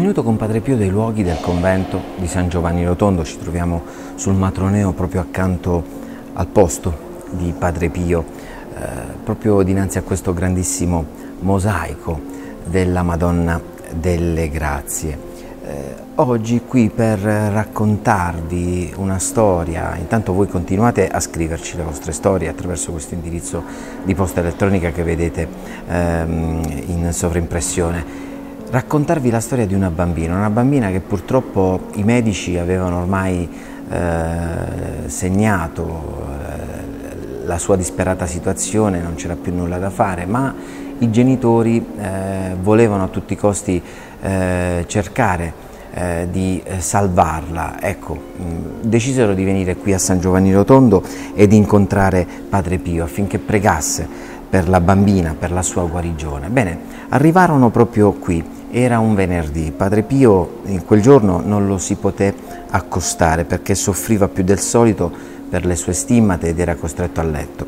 minuto con Padre Pio dei luoghi del convento di San Giovanni Rotondo. Ci troviamo sul matroneo proprio accanto al posto di Padre Pio, proprio dinanzi a questo grandissimo mosaico della Madonna delle Grazie. Oggi qui per raccontarvi una storia. Intanto voi continuate a scriverci le vostre storie attraverso questo indirizzo di posta elettronica che vedete in sovraimpressione. Raccontarvi la storia di una bambina che purtroppo i medici avevano ormai segnato la sua disperata situazione, non c'era più nulla da fare, ma i genitori volevano a tutti i costi cercare di salvarla. Ecco, decisero di venire qui a San Giovanni Rotondo e di incontrare Padre Pio affinché pregasse per la bambina, per la sua guarigione. Bene, arrivarono proprio qui. Era un venerdì. Padre Pio in quel giorno non lo si poté accostare perché soffriva più del solito per le sue stimmate ed era costretto a letto.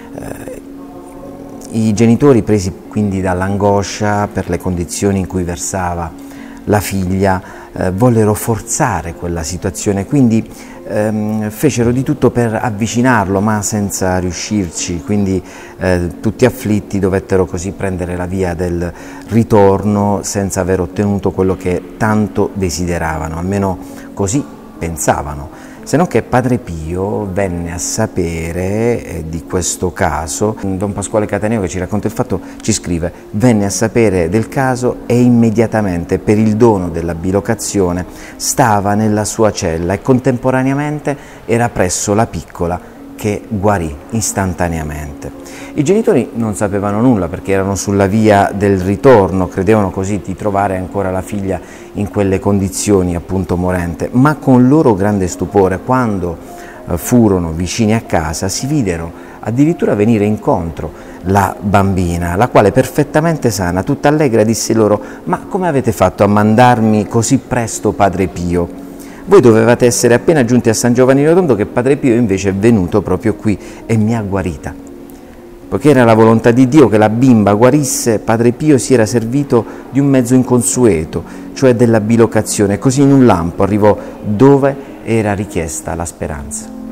I genitori, presi quindi dall'angoscia per le condizioni in cui versava la figlia, vollero forzare quella situazione, quindi fecero di tutto per avvicinarlo, ma senza riuscirci, quindi tutti afflitti dovettero così prendere la via del ritorno senza aver ottenuto quello che tanto desideravano, almeno così pensavano. Se non che Padre Pio venne a sapere di questo caso. Don Pasquale Cataneo, che ci racconta il fatto, ci scrive: venne a sapere del caso e immediatamente, per il dono della bilocazione, stava nella sua cella e contemporaneamente era presso la piccola, che guarì istantaneamente. I genitori non sapevano nulla perché erano sulla via del ritorno, credevano così di trovare ancora la figlia in quelle condizioni, appunto morente, ma con loro grande stupore, quando furono vicini a casa, si videro addirittura venire incontro la bambina, la quale, perfettamente sana, tutta allegra, disse loro: ma come avete fatto a mandarmi così presto Padre Pio? Voi dovevate essere appena giunti a San Giovanni Rotondo, che Padre Pio invece è venuto proprio qui e mi ha guarita. Poiché era la volontà di Dio che la bimba guarisse, Padre Pio si era servito di un mezzo inconsueto, cioè della bilocazione, così in un lampo arrivò dove era richiesta la speranza.